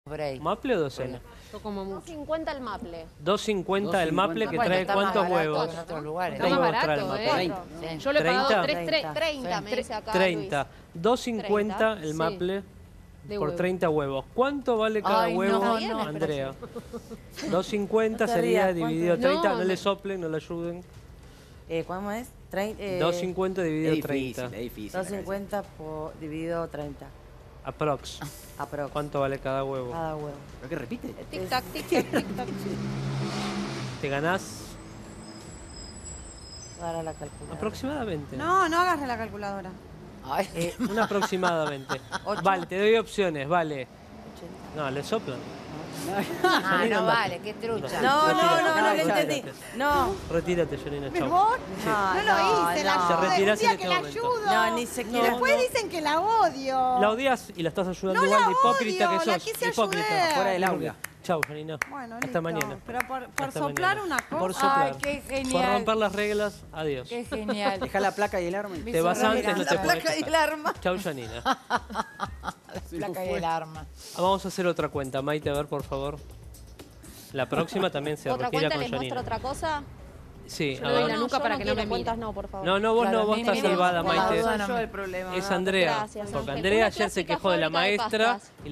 Break. ¿Maple o docena? Yo como mucho. 2.50 el maple. 2.50 el maple que Bueno, trae está más ¿cuántos barato huevos? que en otros lugares. Está más huevos trae barato, el maple? Sí. Yo le he pagado 30. 30 me dice acá 30. 2.50 el Sí. maple De por huevo. 30 huevos. ¿Cuánto vale cada Ay, huevo, no, Andrea? 2.50 No te sería rías, dividido ¿cuánto es? 30. No, No le me- soplen, no le ayuden. ¿Cómo es? 2.50 dividido Es 30. difícil. 250 dividido 30. Aprox. Aprox. ¿Cuánto vale cada huevo? Cada huevo. ¿Pero qué repite? Tic tac, tic tac, tic tac. ¿Te ganás Para la calculadora. aproximadamente? No, no agarre la calculadora. Ay, Un aproximadamente. Ocho. Vale, te doy opciones, vale. No, le soplan. no vale, qué trucha. No, no le retírate. entendí. No. Retírate, Janina, ¿Me chau. voy? Sí. No lo hice, la no. Se ayudo. retirás Un día en que este la momento. ayudo. No, ni se Y quiere. después dicen que la odio. La odias y la estás ayudando No igual la de hipócrita odio, que la sos. quise Hipócrita. ayudar. Fuera del aula. Chau, Janina. Bueno, Hasta listo. mañana. Pero por Hasta soplar mañana. una cosa. Por soplar. Ay, qué Por genial. romper las reglas, adiós. Qué genial. Deja la placa y el arma. Te vas antes, no te La podés placa y quejar. el arma. Chau, Janina. La placa y el arma. Vamos a hacer otra cuenta. Maite, a ver, por favor. La próxima también se ¿Otra retira cuenta? con ¿Les muestro Janina. otra cosa? Sí, Yo a le doy ver. la nuca para yo que no me quiero mire. cuentas, no, por favor. No, vos no, vos estás mire, salvada, por la Maite. duda no me- Es Andrea. Gracias, porque Ángel. Andrea Una ayer se clásica quejó de la fábrica de maestra. pastas.